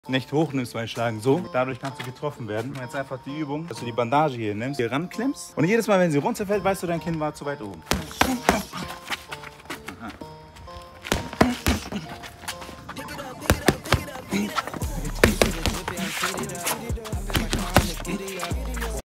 nicht hochnimmst beim Schlagen, so. Dadurch kannst du getroffen werden. Und jetzt einfach die Übung, dass du die Bandage hier nimmst, hier ranklemmst. Und jedes Mal, wenn sie runterfällt, weißt du, dein Kinn war zu weit oben. Aha.